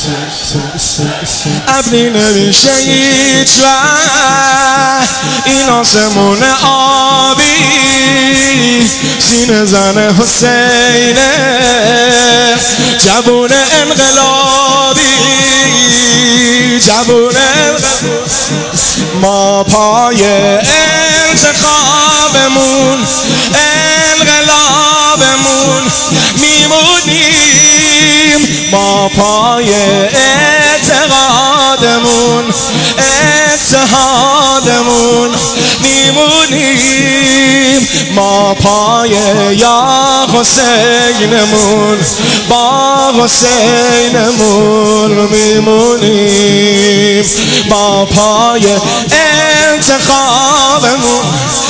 ابری نمیشه هیچ وقت این آسمون آبی سینه زن حسینه جوون انقلابی جوون ما پای انتخابمون انقلابمون میمونیم ما پای اعتقادمون اتحادمون میمونیم ما پای یا حسینمون با حسینمون میمونیم ما پای انتخابمون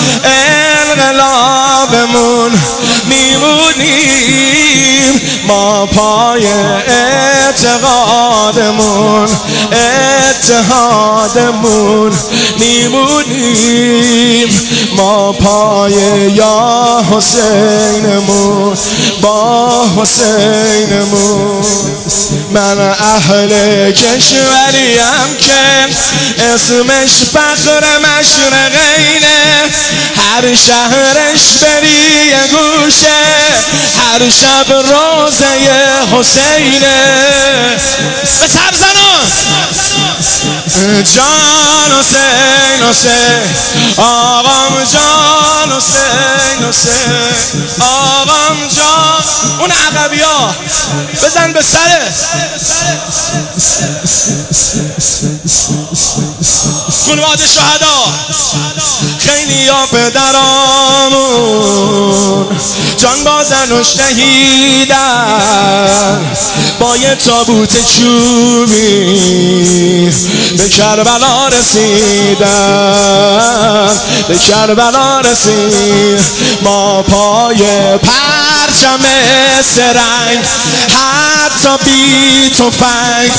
انقلابمون میمونیم ما پای اعتقادمون اتحادمون میمونیم ما پای یا حسینمون با حسینمون من اهل کشوریم که اسمش فخر مشرقینه هر شهرش بری گوشه هر شب روزه حسینه به سر زنان جان حسین حسین آقام جان حسین حسین آقام جان اون عقبی ها بزن به سره خانواده شهدا خیلی یا پدرامون جان بازن و شهیدن با یه تابوت چوبی به کربلا رسیدن به کربلا رسید ما پای پرچم سرنگ حتی بی تفنگ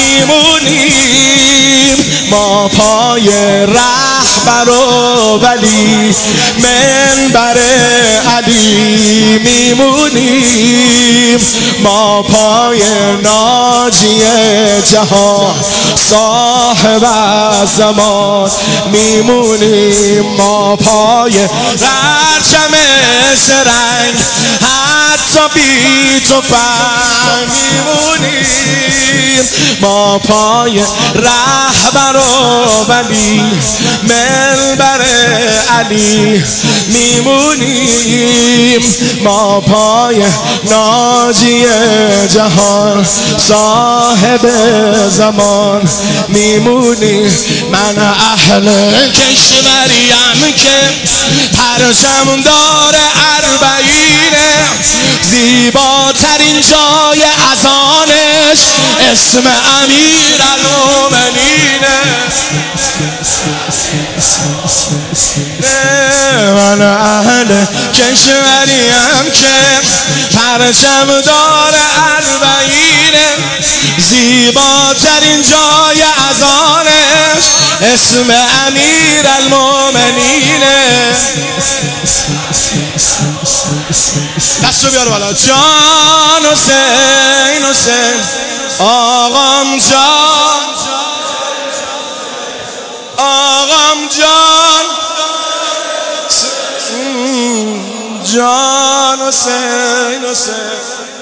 میمونیم ما پای رهبر و ولی منبر علی میمونیم ما پای ناجی جهان صاحب زمان میمونیم ما پای پرچم سرنگ حتی بی تفنگ میمونیم ما پای رهبر و ولی منبر علی میمونیم ما پای ناجی جهان صاحب زمان میمونیم من اهل کشوریم که پرچم دار اربعینه زیباترین جای اذانش اسم امیرالمومنینه من اهل کشوریم که پرچم دار اربعینه زیباترین جای اذانش اسم امیرالمومنینه دست رو بیار بالا جان حسین حسین آقام جان آقام جان جان حسین حسین